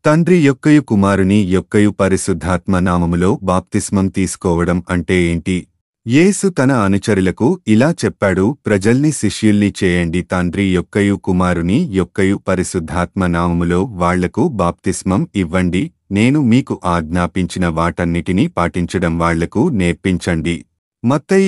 తండ్రి యొక్కయు కుమారుని యొక్కయు పరిశుద్ధాత్మ నామములో బాప్తిస్మం తీసుకోవడం అంటే ఏంటి? యేసు తన అనుచరులకు ఇలా చెప్పాడు, ప్రజల్ని శిష్యుల్ని చేయండి, తండ్రి యొక్కయు కుమారుని యొక్కయు పరిశుద్ధాత్మ నామములో వాళ్లకు బాప్తిస్మం ఇవ్వండి, నేను మీకు ఆజ్ఞాపించిన వాటన్నిటినీ పాటించడం వాళ్లకు నేర్పించండి. మత్తయి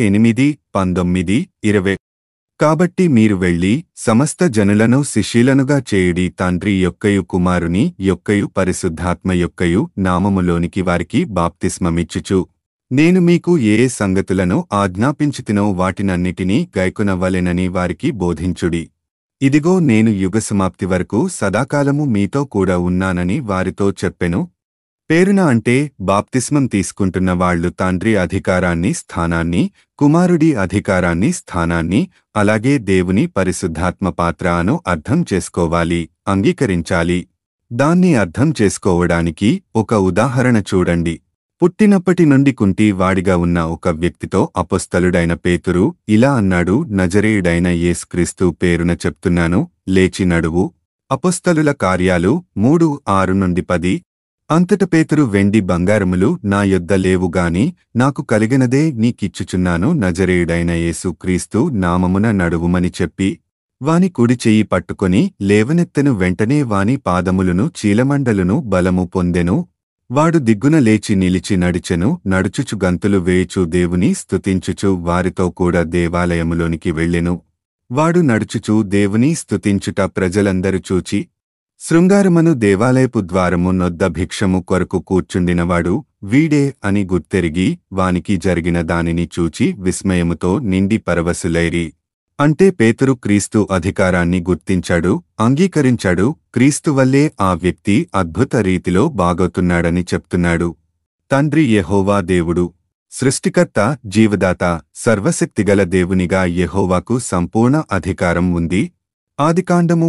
28:19-20. కాబట్టి మీరు వెళ్ళి సమస్త జనులను శిష్యులనుగా చేయుడి, తండ్రి యొక్కయు కుమారుని యొక్కయు పరిశుద్ధాత్మ యొక్కయు నామములోనికి వారికి బాప్తిస్మమిచ్చుచు నేను మీకు ఏ సంగతులను ఆజ్ఞాపించితినో వాటినన్నిటినీ గైకొనవలెనని వారికి బోధించుడి. ఇదిగో నేను యుగసమాప్తి వరకు సదాకాలము మీతో కూడా ఉన్నానని వారితో చెప్పెను. పేరున అంటే బాప్తిస్మం తీసుకుంటున్న వాళ్లు తండ్రి అధికారాన్ని, స్థానాన్ని, కుమారుడి అధికారాన్ని, స్థానాన్ని, అలాగే దేవుని పరిశుద్ధాత్మ పాత్ర అను అర్థం చేసుకోవాలి, అంగీకరించాలి. దాన్ని అర్థం చేసుకోవడానికి ఒక ఉదాహరణ చూడండి. పుట్టినప్పటి నుండి కుంటి వాడిగా ఉన్న ఒక వ్యక్తితో అపొస్తలుడైన పేతురు ఇలా అన్నాడు, నజరేయుడైన యేసుక్రీస్తు పేరున చెప్తున్నాను, లేచి నడువు. అపొస్తలుల కార్యాలు 3:6-10. అంతట పేతురు, వెండి బంగారములు నా యొద్ద లేవుగాని నాకు కలిగినదే నీకిచ్చుచున్నాను, నజరేయుడైన యేసుక్రీస్తు నామమున నడువుమని చెప్పి వాని కుడి చెయ్యి పట్టుకొని లేవనెత్తెను. వెంటనే వాని పాదములను చీలమండలును బలము పొందెను. వాడు దిగ్గున లేచి నిలిచి నడిచెను. నడుచుచు గంతులు వేయుచు దేవుని స్తుతించుచు వారితో కూడా దేవాలయములోనికి వెళ్ళెను. వాడు నడుచుచు దేవుని స్తుతించుట ప్రజలందరూ చూచి, శృంగారమను దేవాలయపు ద్వారము నొద్ద భిక్షము కొరకు కూర్చుండినవాడు వీడే అని గుర్తెరిగి వానికి జరిగిన దానిని చూచి విస్మయముతో నిండి పరవశులైరి. అంటే పేతురు క్రీస్తు అధికారాన్ని గుర్తించాడు, అంగీకరించాడు. క్రీస్తు వల్లే ఆ వ్యక్తి అద్భుత రీతిలో బాగవుతున్నాడని చెప్తున్నాడు. తండ్రి యెహోవా దేవుడు, సృష్టికర్త, జీవదాత, సర్వశక్తిగల దేవునిగా యెహోవాకు సంపూర్ణ అధికారం ఉంది. ఆదికాండము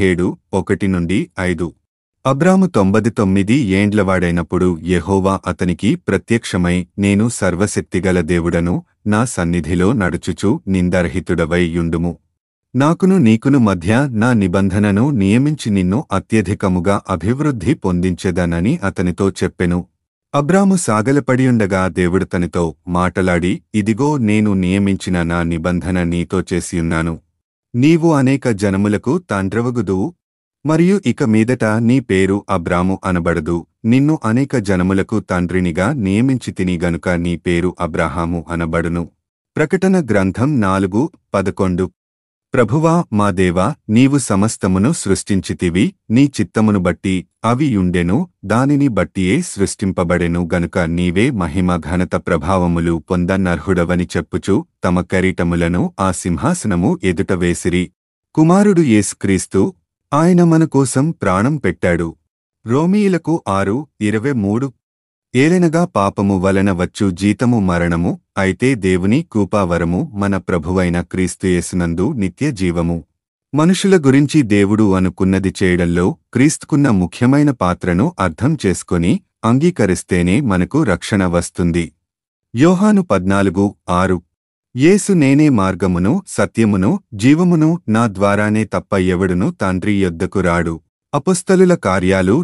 17:1-5. అబ్రాము 99 ఏండ్లవాడైనప్పుడు యెహోవా అతనికి ప్రత్యక్షమై, నేను సర్వశక్తిగల దేవుడను, నా సన్నిధిలో నడుచుచు నిందారహితుడవై యుండుము. నాకును నీకును మధ్య నా నిబంధనను నియమించి నిన్ను అత్యధికముగా అభివృద్ధి పొందించెదనని అతనితో చెప్పెను. అబ్రాము సాగలపడియుండగా దేవుడు తనితో మాటలాడి, ఇదిగో నేను నియమించిన నా నిబంధన నీతో చేసియున్నాను. నీవు అనేక జనములకు తండ్రివగుదువు. మరియు ఇక మీదట నీ పేరు అబ్రాము అనబడదు, నిన్ను అనేక జనములకు తండ్రినిగా నియమించితిని గనుక నీ పేరు అబ్రాహాము అనబడును. ప్రకటన గ్రంథం 4:11. ప్రభువా మా దేవా, నీవు సమస్తమును సృష్టించితివి, నీ చిత్తమును బట్టి అవి యుండెను, దానిని బట్టియే సృష్టింపబడెను గనుక నీవే మహిమ ఘనత ప్రభావములు పొందనర్హుడవని చెప్పుచు తమ కిరీటములను ఆ సింహాసనము ఎదుట వేసిరి. కుమారుడు యేసుక్రీస్తు, ఆయన మన కోసం ప్రాణం పెట్టాడు. రోమీయులకు 6:23. ఏలెనగా పాపము వలన వచ్చు జీతము మరణము, అయితే దేవుని కృపావరము మన ప్రభువైన క్రీస్తు యేసునందు నిత్య జీవము. మనుషుల గురించి దేవుడు అనుకున్నది చేయడంలో క్రీస్తుకున్న ముఖ్యమైన పాత్రను అర్థం చేసుకొని అంగీకరిస్తేనే మనకు రక్షణ వస్తుంది. యోహాను 14:6. యేసు నేనే మార్గమును, సత్యమును, జీవమును, నా ద్వారానే తప్ప ఎవడును తండ్రి యొద్దకు రాడు. అపొస్తలుల కార్యాలు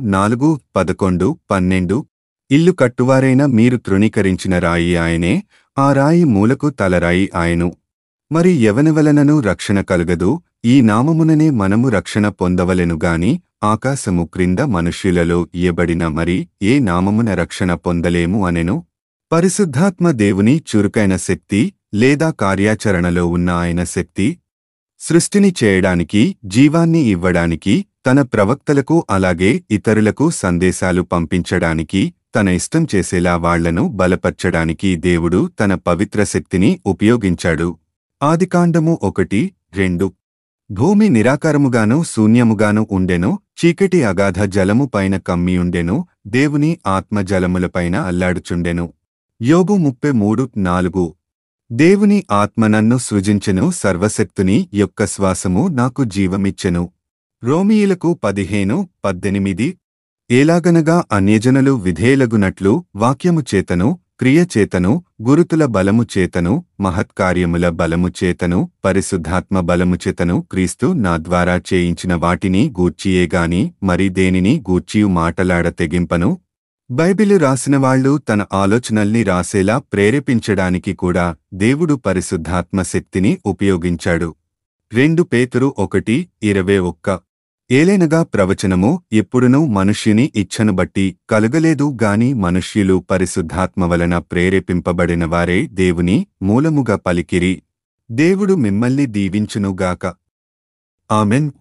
4:11-12. ఇల్లు కట్టువారైన మీరు తృణీకరించిన రాయి ఆయనే, ఆ రాయి మూలకు తలరాయి ఆయను. మరి ఎవనివలనను రక్షణ కలుగదు, ఈ నామముననే మనము రక్షణ పొందవలెనుగాని ఆకాశము క్రింద మనుష్యులలో ఇయ్యబడిన మరి ఏ నామమున రక్షణ పొందలేము అనెను. పరిశుద్ధాత్మ దేవుని చురుకైన శక్తి లేదా కార్యాచరణలో ఉన్న ఆయన శక్తి. సృష్టిని చేయడానికి, జీవాన్ని ఇవ్వడానికి, తన ప్రవక్తలకు అలాగే ఇతరులకు సందేశాలు పంపించడానికి, తన ఇష్టం చేసేలా వాళ్లను బలపర్చడానికి దేవుడు తన పవిత్ర శక్తిని ఉపయోగించాడు. ఆదికాండము 1:2. భూమి నిరాకారముగాను శూన్యముగాను ఉండెను, చీకటి అగాధ జలము పైన కమ్మియుండెను, దేవుని ఆత్మ జలములపైన అల్లాడుచుండెను. యోబు 33:4. దేవుని ఆత్మ నన్ను సృజించెను, సర్వశక్తుని యొక్క శ్వాసము నాకు జీవమిచ్చెను. రోమీయులకు 15:18. ఏలాగనగా అన్యజనులు విధేయులగునట్లు వాక్యము చేతను క్రియచేతను, గురుతుల బలము చేతను, మహత్కార్యముల బలము చేతను, పరిశుద్ధాత్మ బలము చేతను క్రీస్తు నా ద్వారా చేయించిన వాటిని గూర్చియేగాని మరి దేనిని గూర్చియు మాటలాడ తెగింపను. బైబిలు రాసినవాళ్లు తన ఆలోచనల్ని రాసేలా ప్రేరేపించడానికి కూడా దేవుడు పరిశుద్ధాత్మ శక్తిని ఉపయోగించాడు. 2 పేతురు 1:21. ఏలైనగా ప్రవచనము ఎప్పుడునూ మనుష్యుని ఇచ్ఛను బట్టి కలుగలేదు గాని మనుష్యులు పరిశుద్ధాత్మ వలన ప్రేరేపింపబడినవారే దేవుని మూలముగా పలికిరి. దేవుడు మిమ్మల్ని దీవించునుగాక. ఆమెన్.